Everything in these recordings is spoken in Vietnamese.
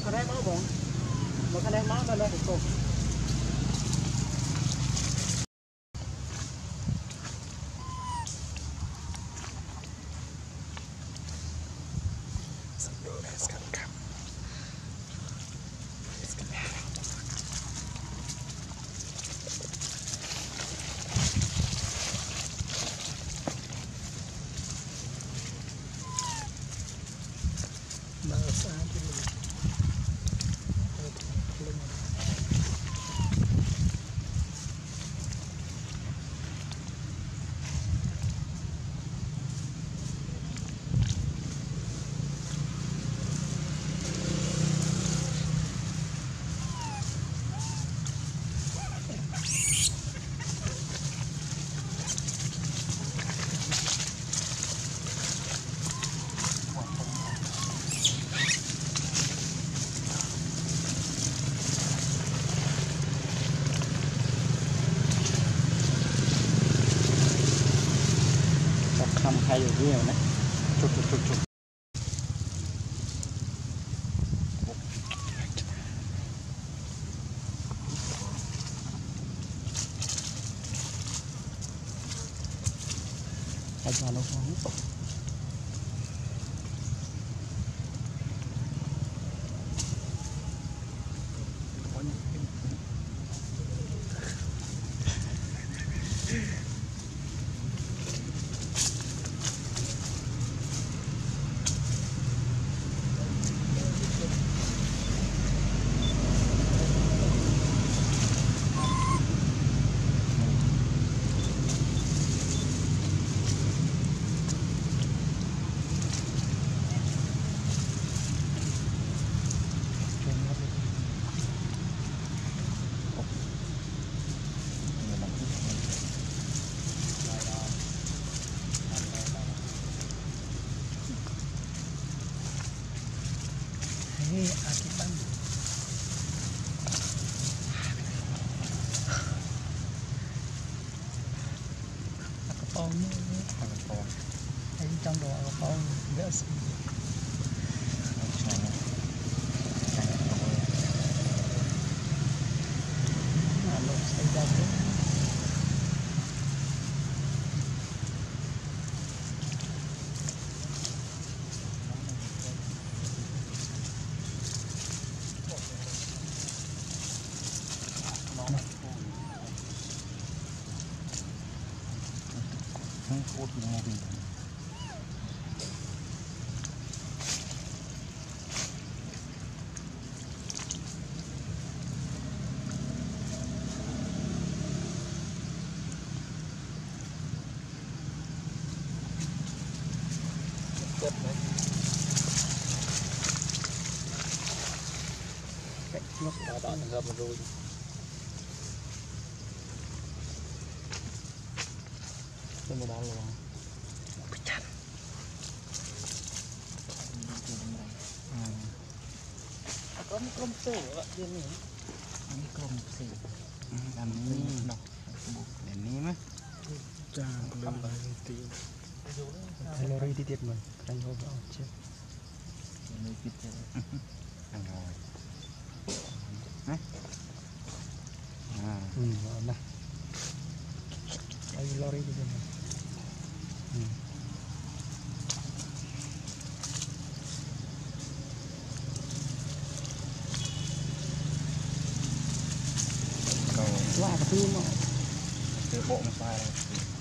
cái này máu bông một cái này máu nó được khôngทำใครอยู่ที่ไหนจุดอาจารย์เราฟังakibat akapau ni ai trong đồ akapau dễ sợ cốt màu vàng nước đỏ nó ngập rồi cái màu đỏ luôn cái chăn có một con sổ ạ điên nhỉ mấy con sỉ làm ní đọc để ní mấy cha lên lại tí hello đi tiệt mình anh hô vào chết nơi tiệt ăn rồi đấy này đây lori đi rồi qua cái thứ mà từ bộ nó sai rồi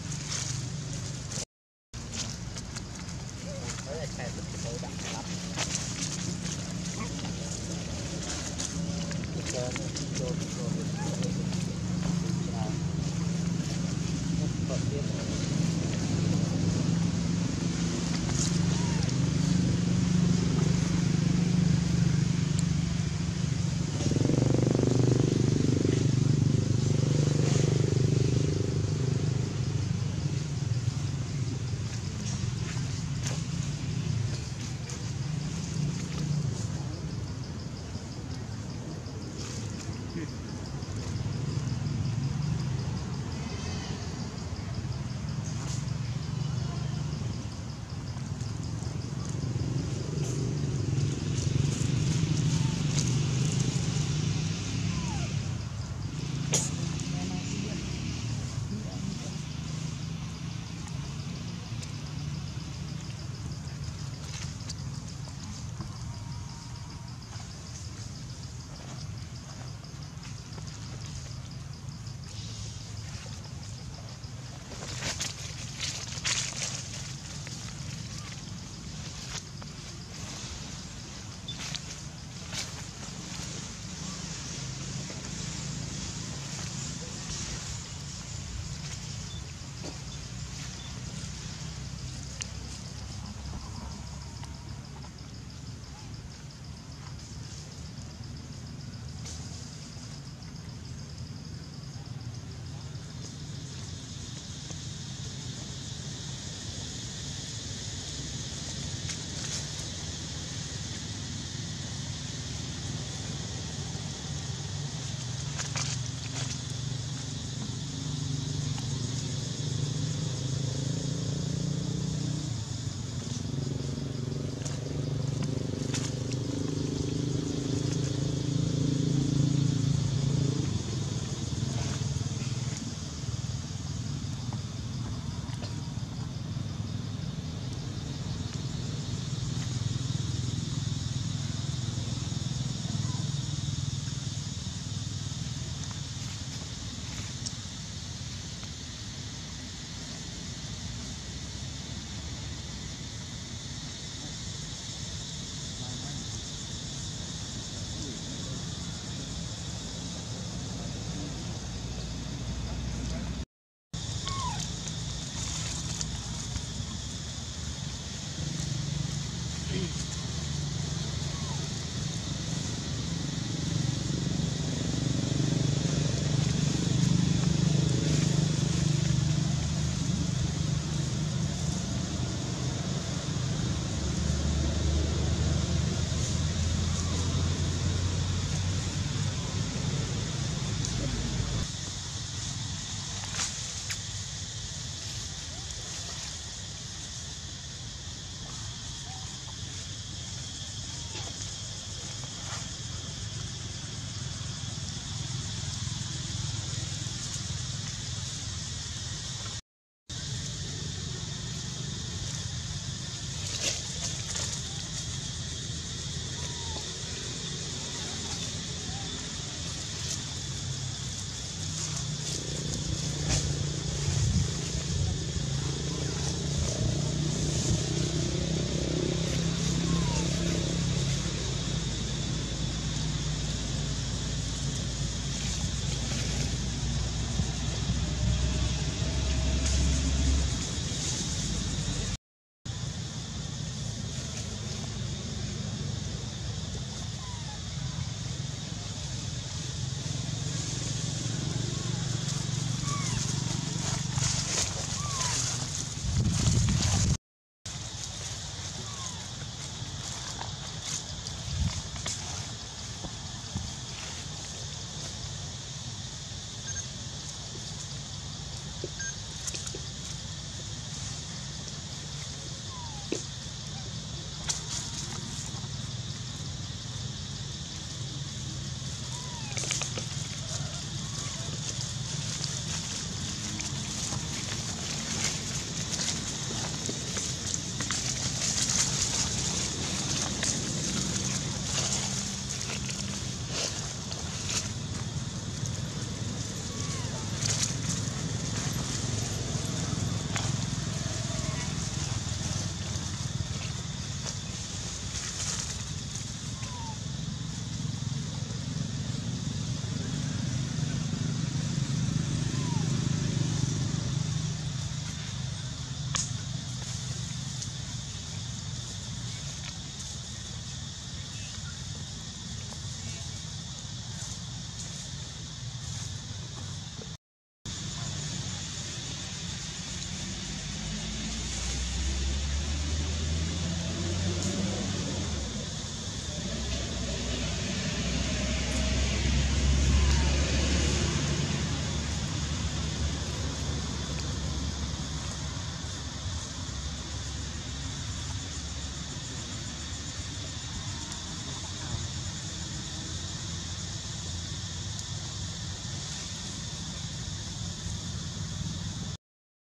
đấy là cái tôi đặt lắm